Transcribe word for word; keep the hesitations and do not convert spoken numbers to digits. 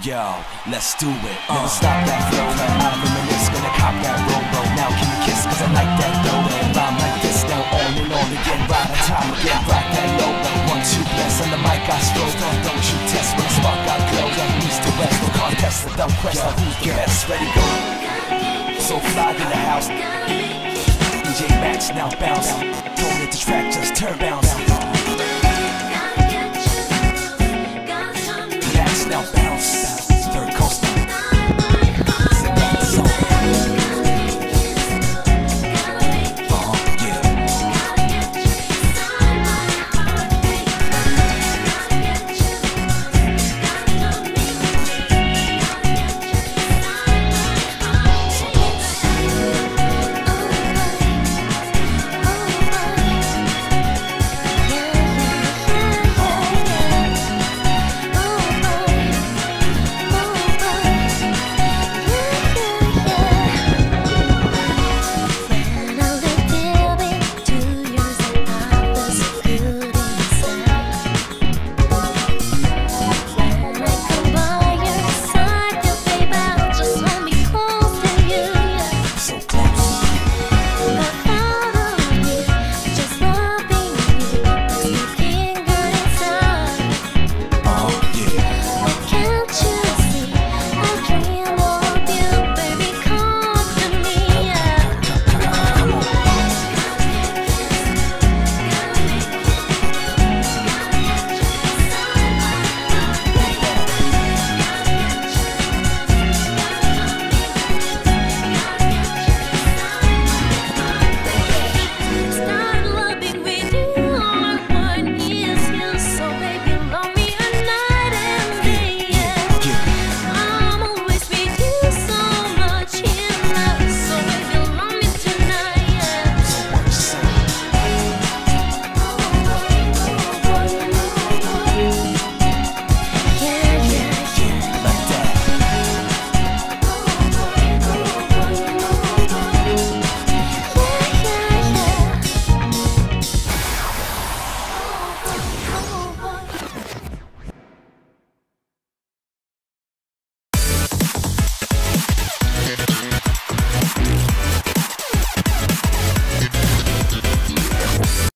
Yo, let's do it. Uh. Never stop that flow. I reminisce, gonna cop that robo. Now can you kiss, cause I like that dough. Rhyme like this, now on and on again. Ride a time again, rock that low. One, two, bless, on the mic I stroke. Don't you test when I spark I glow. East to west, no contest, the dumb quest. Yo, who's the best? Ready, go. So fly in the house. D J Max now bounce. Don't let the track just turn bounce.